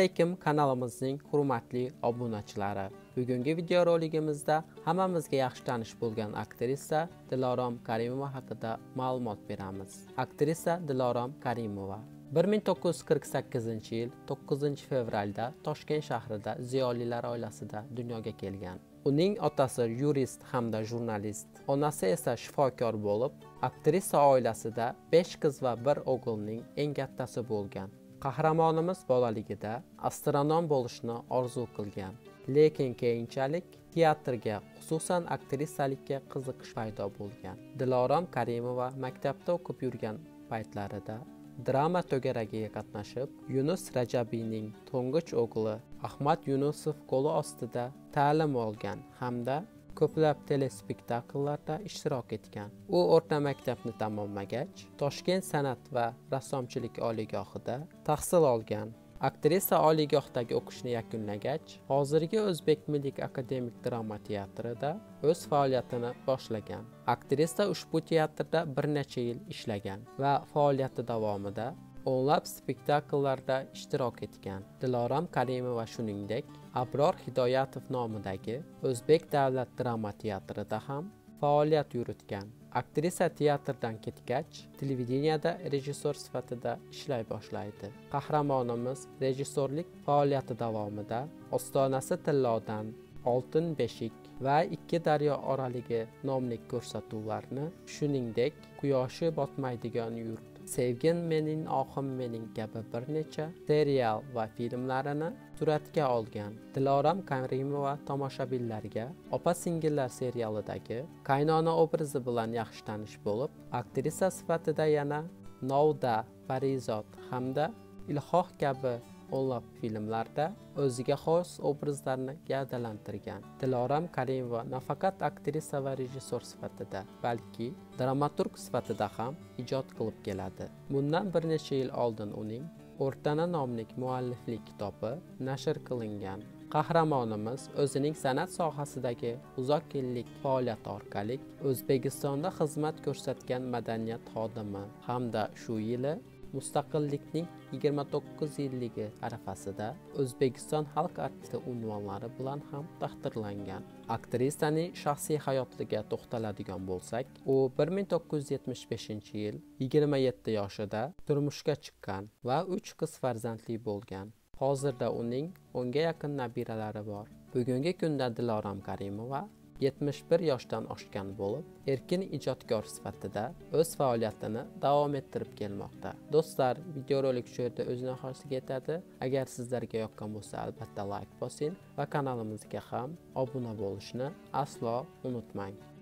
alaykum kanalimizning hurmatli obunachilari. Bugungi videoroligimizda hammamizga yaxshi tanish bo'lgan aktrisa Dilorom Karimova haqida ma'lumot beramiz. Aktrisa Dilorom Karimova 1948-yil 9-fevralda Toshkent shahrida ziyolilar oilasida dunyoga kelgan. Uning otasi yurist hamda jurnalist, onasi esa shifokor bo'lib, aktrisa oilasida 5 qiz va 1 o'g'ilning eng kattasi bo'lgan. Qahramonimiz bolaligida astronom bo'lishni orzu qilgan, lekin keyinchalik teatrga, xususan aktrisalikka qiziqish paydo bo'lgan. Dilorom Karimova maktabda o'qib yurgan paytlarida drama to'garagiga qatnashib, Yunus Rajabiyning to'ng'ich o'g'li Ahmad Yunusov qo'li ostida ta'lim olgan hamda ko'plab telespektakllarda ishtirok etgan. U o'rta maktabni tamomlagach, Toshkent san'at va rassomchilik oliygohida tahsil olgan. Aktrisa oliygohdagi o'qishni yakunlagach, hozirgi O'zbek Milliy akademik drama teatrida o'z faoliyatini boshlagan. Aktrisa ushbu teatrda bir necha yil ishlagan va faoliyati davomida o'nlab spektakllarda ishtirok etgan. Dilorom Karimova shuningdek, Abror Hidoyatov nomidagi O'zbek davlat drama teatrida ham faoliyat yuritgan. Aktrisa teatrdan ketgach, televideniyada rejissor sifatida ishlay boshlaydi. Qahramonimiz rejissorlik faoliyati davomida Ostonasi tillodan, Oltin beshik va Ikki daryo oraligi nomli ko'rsatuvlarni, shuningdek, Quyoshi botmaydigan yurt, Sevgin mening oxim mening kabi bir necha serial va filmlarini suratga olgan. Dilorom Karimova tomoshabinlarga Opa-singillar serialidagi qaynona obrazi bilan yaxshi tanish bo'lib, aktrisa sifatida yana Novda, Parizod hamda Ilhoh kabi o'nlab filmlarda o'ziga xos obrazlarni gavdalantirgan. Dilorom Karimova nafaqat aktrisa va rejissor sifatida, balki dramaturg sifatida ham ijod qilib keladi. Bundan bir necha yil oldin uning O'rtana nomli mualliflik kitobi nashr qilingan. Qahramonimiz o'zining san'at sohasidagi uzoq yillik faoliyati orqali O'zbekistonda xizmat ko'rsatgan madaniyat xodimi hamda shu yili Mustaqillikning 29 yilligi arafasida O'zbekiston xalq artisti unvonlari bilan ham taqdirlangan. Aktrisaning shaxsiy hayotiga to'xtaladigan bo'lsak, u 1975-yil 27 yoshida turmushga chiqqan va 3 qiz farzandli bo'lgan. Hozirda uning 10 ga yaqin nabiralari bor. Bugungi kunda Dilorom Karimova 71 yoshdan oshgan bo'lib, erkin ijodkor sifatida o'z faoliyatini davom ettirib kelmoqda. Do'stlar, videorolik shu yerda o'z nihoyasiga yetadi. Agar sizlarga yoqqan bo'lsa, albatta like bosing va kanalimizga ham obuna bo'lishni aslo unutmang.